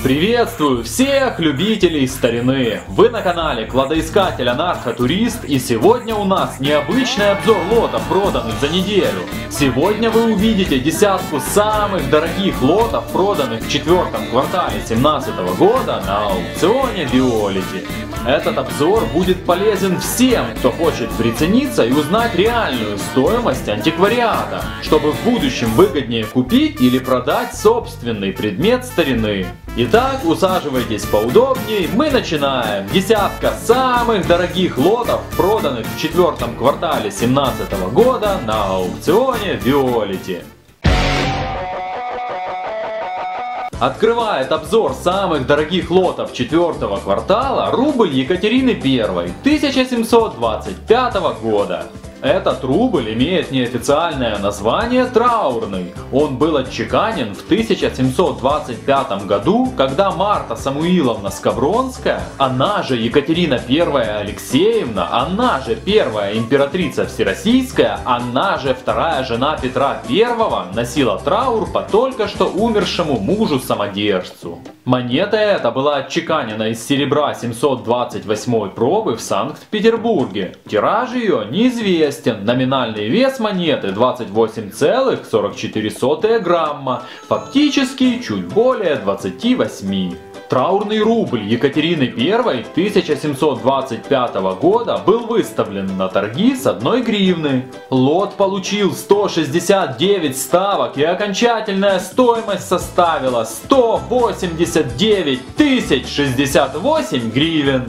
Приветствую всех любителей старины! Вы на канале Кладоискатель Анархо-турист, и сегодня у нас необычный обзор лотов, проданных за неделю. Сегодня вы увидите десятку самых дорогих лотов, проданных в четвертом квартале 2017 года на аукционе Виолити. Этот обзор будет полезен всем, кто хочет прицениться и узнать реальную стоимость антиквариата, чтобы в будущем выгоднее купить или продать собственный предмет старины. Итак, усаживайтесь поудобнее, мы начинаем. Десятка самых дорогих лотов, проданных в четвертом квартале 2017 года на аукционе Виолити. Открывает обзор самых дорогих лотов четвертого квартала рубль Екатерины I 1725 года. Этот рубль имеет неофициальное название траурный. Он был отчеканен в 1725 году, когда Марта Самуиловна Скавронская, она же Екатерина I Алексеевна, она же первая императрица Всероссийская, она же вторая жена Петра I, носила траур по только что умершему мужу-самодержцу. Монета эта была отчеканена из серебра 728 пробы в Санкт-Петербурге. Тираж ее неизвестен. Номинальный вес монеты 28,44 грамма, фактически чуть более 28. Траурный рубль Екатерины I 1725 года был выставлен на торги с 1 гривны. Лот получил 169 ставок, и окончательная стоимость составила 189 068 гривен,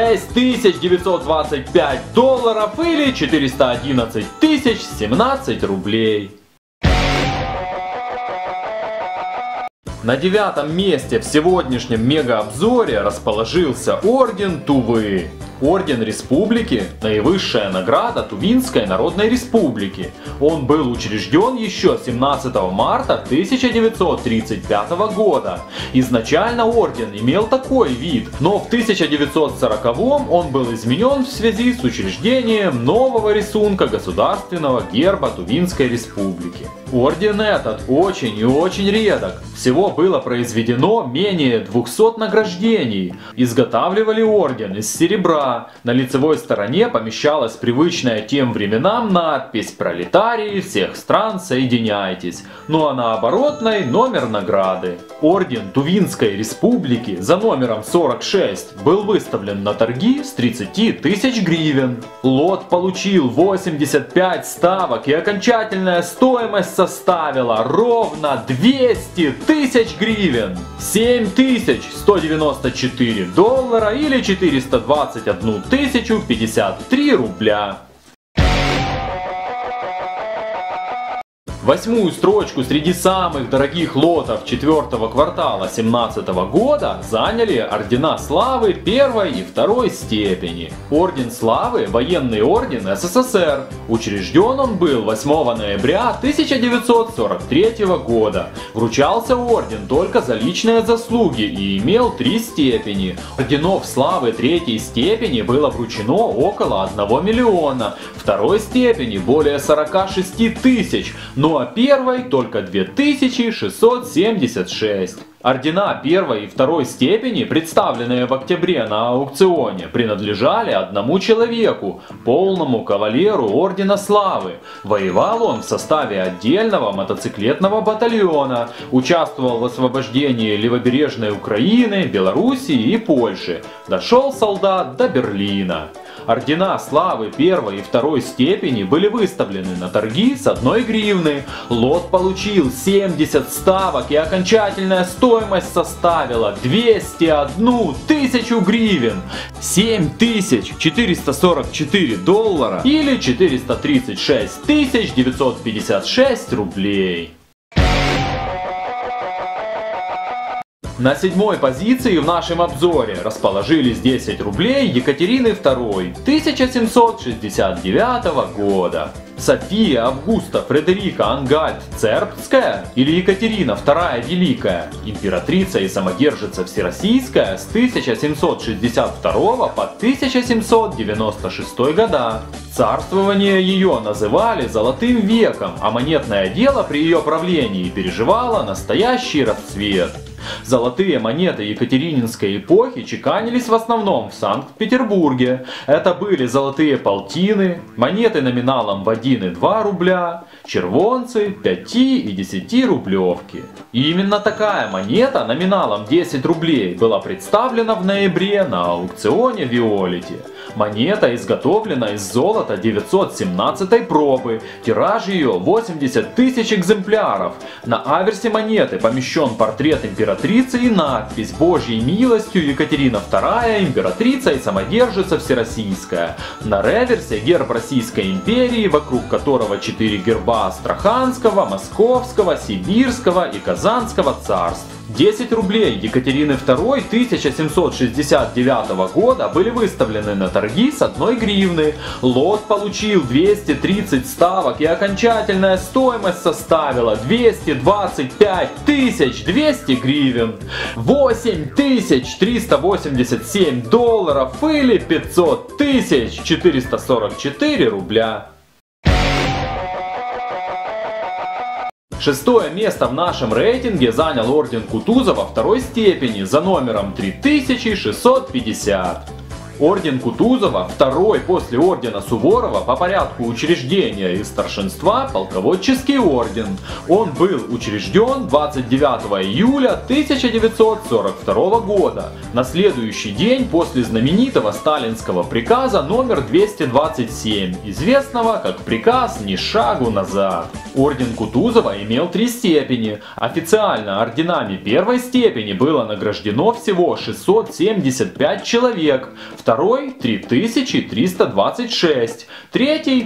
6925 долларов или 411 017 рублей. На 9-м месте в сегодняшнем мегаобзоре расположился орден Тувы. Орден Республики – наивысшая награда Тувинской Народной Республики. Он был учрежден еще 17 марта 1935 года. Изначально орден имел такой вид, но в 1940-м он был изменен в связи с учреждением нового рисунка государственного герба Тувинской Республики. Орден этот очень и очень редок. Всего было произведено менее 200 награждений. Изготавливали орден из серебра. На лицевой стороне помещалась привычная тем временам надпись «Пролетарии всех стран, соединяйтесь», ну а на оборотной номер награды. Орден Тувинской Республики за номером 46 был выставлен на торги с 30 тысяч гривен. Лот получил 85 ставок, и окончательная стоимость составила ровно 200 тысяч гривен, 7194 доллара или 421 1053 рубля. Восьмую строчку среди самых дорогих лотов четвертого квартала 2017 года заняли ордена славы первой и второй степени. Орден славы – военный орден СССР. Учрежден он был 8 ноября 1943 года. Вручался орден только за личные заслуги и имел 3 степени. Орденов славы третьей степени было вручено около 1 миллиона, второй степени более 46 тысяч, ну а первой только 2676. Ордена первой и второй степени, представленные в октябре на аукционе, принадлежали одному человеку, полному кавалеру Ордена Славы. Воевал он в составе отдельного мотоциклетного батальона, участвовал в освобождении левобережной Украины, Белоруссии и Польши. Дошел солдат до Берлина. Ордена славы первой и второй степени были выставлены на торги с 1 гривны. Лот получил 70 ставок, и окончательная стоимость составила 201 тысячу гривен, 7444 доллара или 436 956 рублей. На 7-й позиции в нашем обзоре расположились 10 рублей Екатерины II 1769 года. София Августа Фредерика Ангальд-Цербская или Екатерина II Великая, императрица и самодержица Всероссийская с 1762 по 1796 года. Царствование ее называли Золотым веком, а монетное дело при ее правлении переживало настоящий расцвет. Золотые монеты Екатерининской эпохи чеканились в основном в Санкт-Петербурге. Это были золотые полтины, монеты номиналом в 1 и 2 рубля, червонцы, 5 и 10 рублевки. И именно такая монета номиналом 10 рублей была представлена в ноябре на аукционе Виолити. Монета изготовлена из золота 917 пробы, тираж ее 80 тысяч экземпляров. На аверсе монеты помещен портрет императрицы и надпись: «Божьей милостью Екатерина II, императрица и самодержица всероссийская». На реверсе герб Российской империи, вокруг которого 4 герба Астраханского, Московского, Сибирского и Казанского царств. 10 рублей Екатерины II 1769 года были выставлены на торги с 1 гривны. Лот получил 230 ставок и окончательная стоимость составила 225 200 гривен, 8387 долларов или 500 444 рубля. Шестое место в нашем рейтинге занял орден Кутузова второй степени за номером 3650. Орден Кутузова второй после ордена Суворова по порядку учреждения и старшинства полководческий орден. Он был учрежден 29 июля 1942 года, на следующий день после знаменитого сталинского приказа номер 227, известного как приказ «Ни шагу назад». Орден Кутузова имел 3 степени. Официально орденами первой степени было награждено всего 675 человек, второй 3326, третий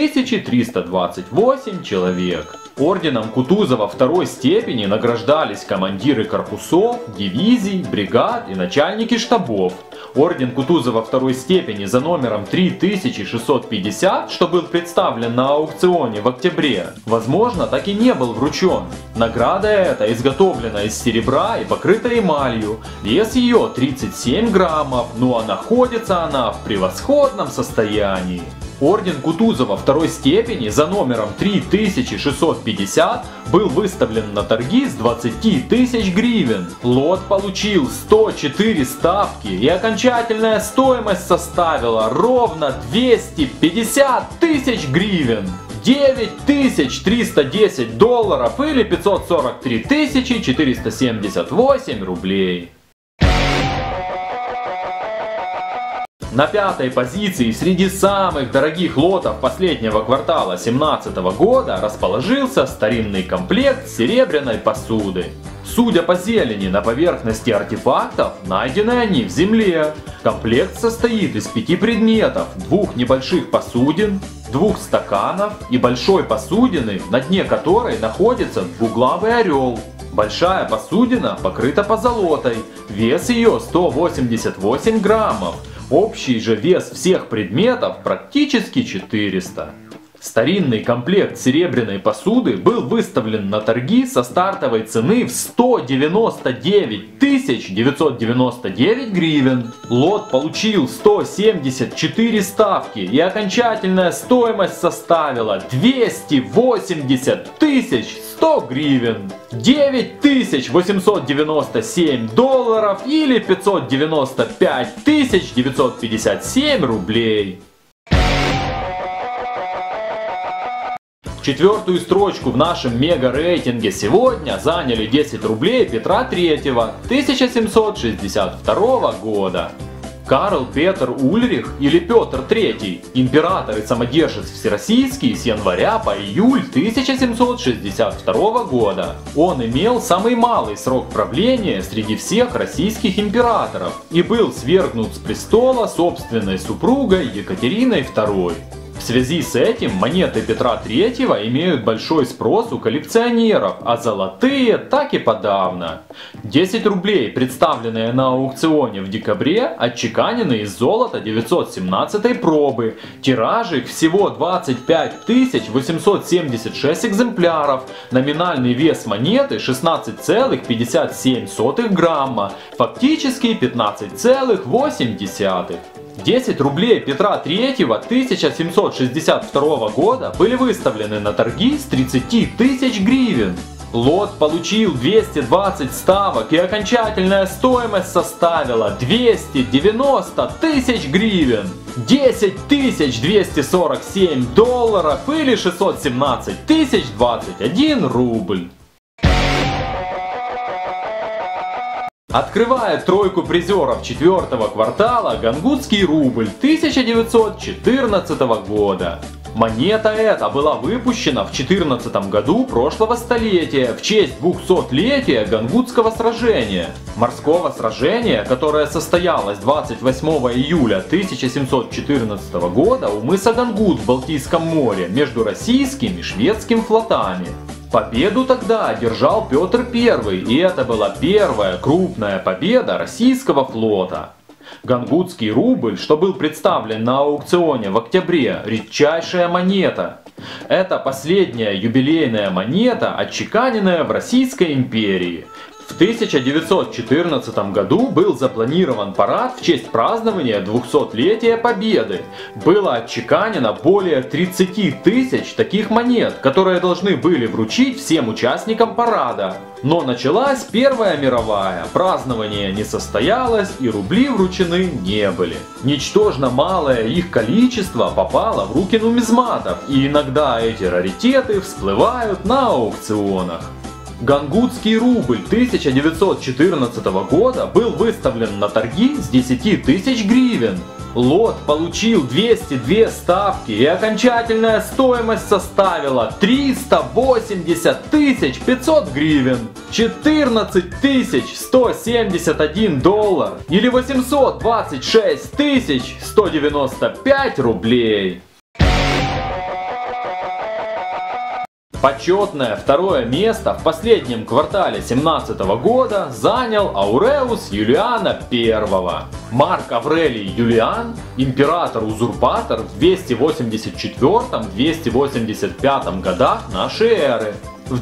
3328 человек. Орденом Кутузова второй степени награждались командиры корпусов, дивизий, бригад и начальники штабов. Орден Кутузова второй степени за номером 3650, что был представлен на аукционе в октябре, возможно, так и не был вручен. Награда эта изготовлена из серебра и покрыта эмалью. Вес ее 37 граммов, а находится она в превосходном состоянии. Орден Кутузова второй степени за номером 3650 был выставлен на торги с 20 тысяч гривен. Лот получил 104 ставки и окончательная стоимость составила ровно 250 тысяч гривен. 9310 долларов или 543 478 рублей. На пятой позиции среди самых дорогих лотов последнего квартала 2017 года расположился старинный комплект серебряной посуды. Судя по зелени на поверхности артефактов, найдены они в земле. Комплект состоит из 5 предметов: 2 небольших посудин, 2 стаканов и большой посудины, на дне которой находится двуглавый орел. Большая посудина покрыта позолотой, вес ее 188 граммов. Общий же вес всех предметов практически 400. Старинный комплект серебряной посуды был выставлен на торги со стартовой цены в 199 999 гривен. Лот получил 174 ставки и окончательная стоимость составила 280 100 гривен, 9897 долларов или 595 957 рублей. Четвертую строчку в нашем мега-рейтинге сегодня заняли 10 рублей Петра III 1762 года. Карл Петр Ульрих или Петр III, император и самодержец всероссийский с января по июль 1762 года. Он имел самый малый срок правления среди всех российских императоров и был свергнут с престола собственной супругой Екатериной II. В связи с этим монеты Петра III имеют большой спрос у коллекционеров, а золотые так и подавно. 10 рублей, представленные на аукционе в декабре, отчеканены из золота 917 пробы. Тираж их всего 25 876 экземпляров. Номинальный вес монеты 16,57 грамма, фактически 15,8. 10 рублей Петра III 1762 года были выставлены на торги с 30 тысяч гривен. Лот получил 220 ставок и окончательная стоимость составила 290 тысяч гривен. 10 247 долларов или 617 021 рубль. Открывает тройку призеров четвертого квартала гангутский рубль 1914 года. Монета эта была выпущена в 14 году прошлого столетия в честь 200-летия Гангутского сражения. Морского сражения, которое состоялось 28 июля 1714 года у мыса Гангут в Балтийском море между российским и шведским флотами. Победу тогда одержал Петр I, и это была первая крупная победа российского флота. Гангутский рубль, что был представлен на аукционе в октябре, редчайшая монета. Это последняя юбилейная монета, отчеканенная в Российской империи. В 1914 году был запланирован парад в честь празднования 200-летия Победы. Было отчеканено более 30 тысяч таких монет, которые должны были вручить всем участникам парада. Но началась Первая мировая, празднование не состоялось и рубли вручены не были. Ничтожно малое их количество попало в руки нумизматов, и иногда эти раритеты всплывают на аукционах. Гангутский рубль 1914 года был выставлен на торги с 10 тысяч гривен. Лот получил 202 ставки и окончательная стоимость составила 380 500 гривен, 14 171 доллар или 826 195 рублей. Почетное второе место в последнем квартале 2017 года занял Ауреус Юлиана I. Марк Аврелий Юлиан, император-узурпатор в 284-285 годах нашей эры. В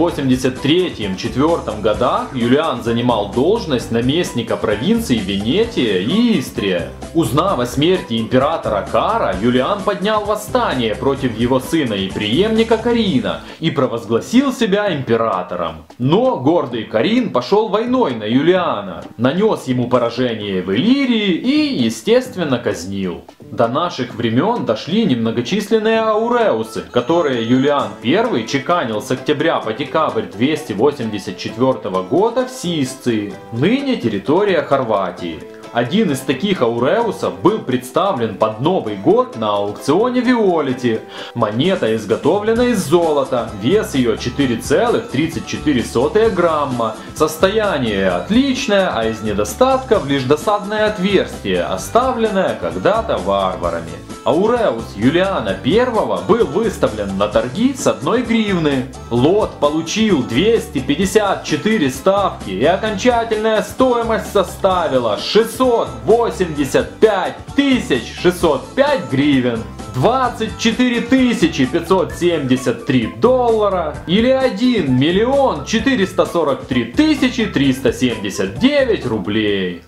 283-4 годах Юлиан занимал должность наместника провинций Венетия и Истрия. Узнав о смерти императора Кара, Юлиан поднял восстание против его сына и преемника Карина и провозгласил себя императором. Но гордый Карин пошел войной на Юлиана, нанес ему поражение в Иллирии и, естественно, казнил. До наших времен дошли немногочисленные ауреусы, которые Юлиан I чеканил с октября по декабрь 284 года в Сисции, ныне территория Хорватии. Один из таких ауреусов был представлен под Новый год на аукционе в Виолете. Монета изготовлена из золота, вес ее 4,34 грамма. Состояние отличное, а из недостатков лишь досадное отверстие, оставленное когда-то варварами. Ауреус Юлиана I был выставлен на торги с 1 гривны. Лот получил 254 ставки и окончательная стоимость составила 685 605 гривен, 24 573 доллара или 1 443 379 рублей.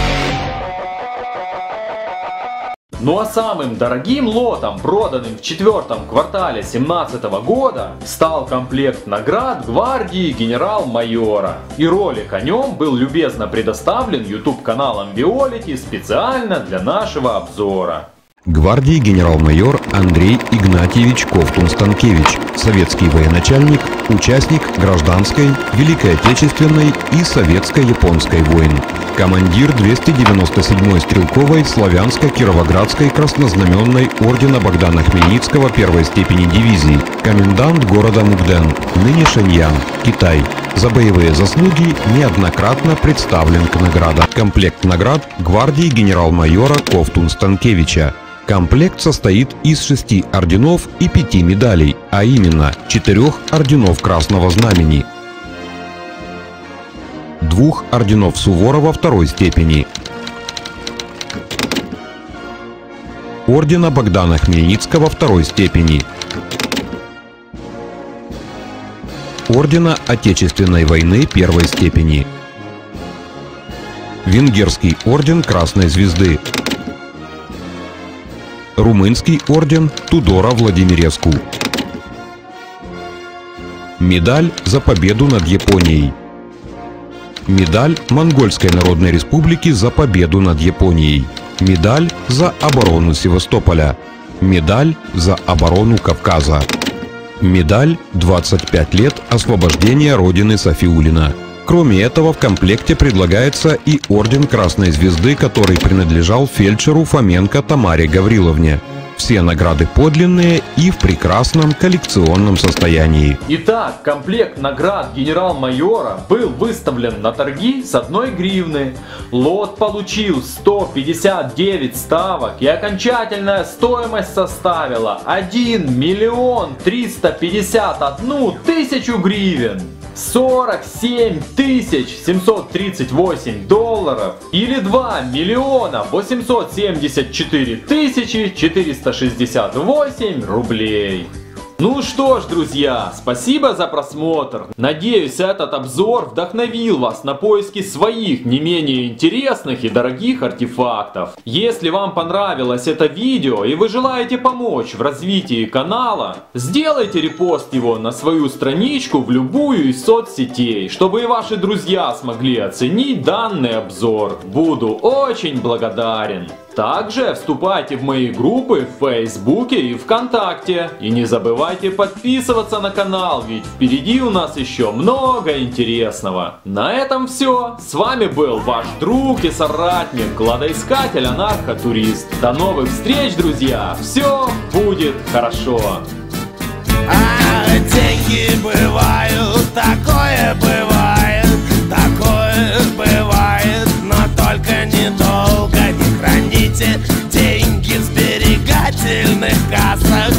Ну а самым дорогим лотом, проданным в четвертом квартале 2017 года, стал комплект наград гвардии генерал-майора. И ролик о нем был любезно предоставлен YouTube-каналом Виолити специально для нашего обзора. Гвардии генерал-майор Андрей Игнатьевич Ковтун-Станкевич, советский военачальник, участник гражданской, Великой Отечественной и советско-японской войн. Командир 297-й стрелковой Славянско-Кировоградской краснознаменной ордена Богдана Хмельницкого первой степени дивизии, комендант города Мукден, ныне Шэньян, Китай. За боевые заслуги неоднократно представлен к наградам. Комплект наград гвардии генерал-майора Ковтун-Станкевича. Комплект состоит из 6 орденов и 5 медалей, а именно 4 орденов Красного Знамени, 2 орденов Суворова второй степени, ордена Богдана Хмельницкого второй степени, ордена Отечественной войны первой степени, Венгерский орден Красной Звезды, Румынский орден Тудора Владимиреску, Медаль за победу над Японией. Медаль Монгольской Народной Республики за победу над Японией. Медаль за оборону Севастополя. Медаль за оборону Кавказа. Медаль «25 лет освобождения Родины Сафиуллина». Кроме этого, в комплекте предлагается и орден Красной Звезды, который принадлежал фельдшеру Фоменко Тамаре Гавриловне. Все награды подлинные и в прекрасном коллекционном состоянии. Итак, комплект наград генерал-майора был выставлен на торги с 1 гривны. Лот получил 159 ставок, и окончательная стоимость составила 1 миллион 351 тысячу гривен. 47 738 долларов или 2 миллиона 874 тысячи 468 рублей. Ну что ж, друзья, спасибо за просмотр. Надеюсь, этот обзор вдохновил вас на поиски своих не менее интересных и дорогих артефактов. Если вам понравилось это видео и вы желаете помочь в развитии канала, сделайте репост его на свою страничку в любую из соцсетей, чтобы и ваши друзья смогли оценить данный обзор. Буду очень благодарен. Также вступайте в мои группы в Фейсбуке и ВКонтакте. И не забывайте подписываться на канал, ведь впереди у нас еще много интересного. На этом все. С вами был ваш друг и соратник, кладоискатель Анархо-турист. До новых встреч, друзья. Все будет хорошо. Деньги бывают, такое бывает, но только недолго. Не храните деньги в сберегательных кассах,